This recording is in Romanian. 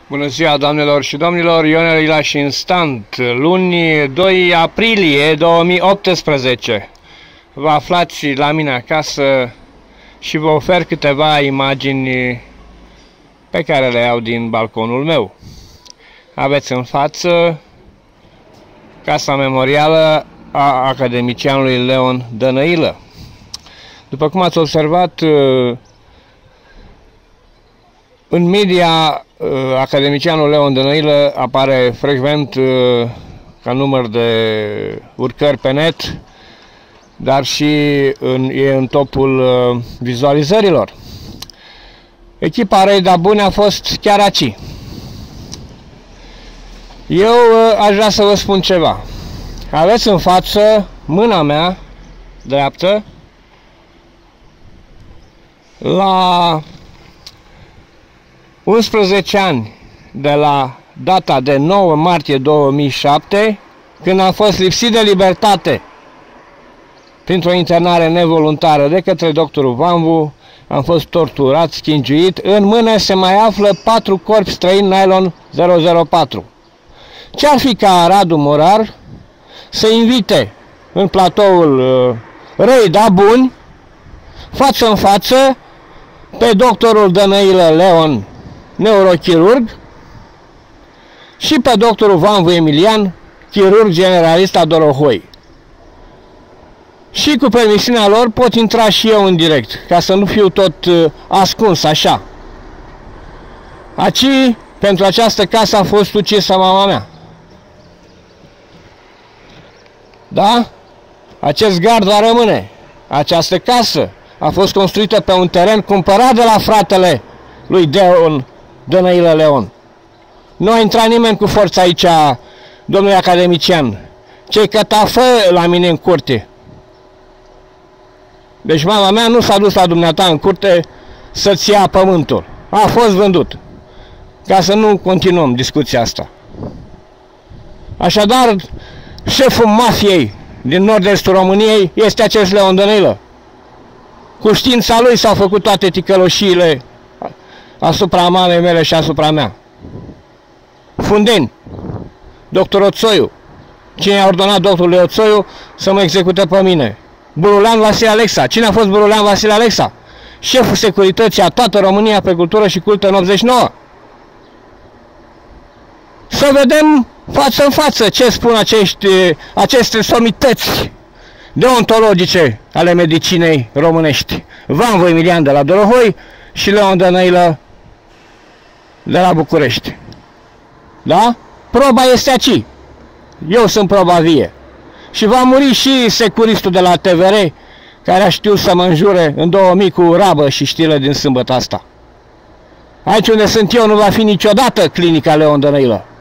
Bună ziua, doamnelor și domnilor, Ionel Ilași Instant, luni 2 aprilie 2018. Vă aflați la mine acasă și vă ofer câteva imagini pe care le iau din balconul meu. Aveți în față casa memorială a academicianului Leon Dănăilă. După cum ați observat, în media, academicianul Leon Dănăilă apare frecvent ca număr de urcări pe net, dar și e în topul vizualizărilor. Echipa Răi da Bune a fost chiar aici. Eu aș vrea să vă spun ceva. Aveți în față mâna mea dreaptă la 11 ani de la data de 9 martie 2007, când am fost lipsit de libertate printr-o internare nevoluntară de către doctorul Vanvu, am fost torturat, schingiuit. În mână se mai află 4 corpi străini nylon 004. Ce-ar fi ca Radu Morar să invite în platoul Răi da Buni, față în față, pe doctorul Dănăilă Leon, neurochirurg, și pe doctorul Vanvu Emilian, chirurg generalist la Dorohoi. Și cu permisiunea lor pot intra și eu în direct, ca să nu fiu tot ascuns așa. Aici, pentru această casă a fost ucisă mama mea. Da? Acest gard va rămâne. Această casă a fost construită pe un teren cumpărat de la fratele lui Dănăilă Leon. Nu a intrat nimeni cu forța aici, domnule academician. Ce-i cătafă la mine în curte. Deci mama mea nu s-a dus la dumneata în curte să-ți ia pământul. A fost vândut. Ca să nu continuăm discuția asta. Așadar, șeful mafiei din nord-estul României este acest Leon Dănăilă. Cu știința lui s-au făcut toate ticăloșiile asupra mamei mele și asupra mea. Fundeni, doctor Oțoiu. Cine a ordonat doctorului Oțoiu să mă execute pe mine? Bululean Vasile Alexa. Cine a fost Bululean Vasile Alexa? Șeful securității a toată România pe cultură și cultă în 89. Să vedem față în față ce spun aceste somități deontologice ale medicinei românești. Vanvu Emilian de la Dorohoi și Leon Dănăilă de la București. Da? Proba este aici. Eu sunt proba vie. Și va muri și securistul de la TVR, care a știut să mă înjure în 2000 cu rabă și știle din sâmbătă asta. Aici unde sunt eu nu va fi niciodată clinica Leon Dănăilă.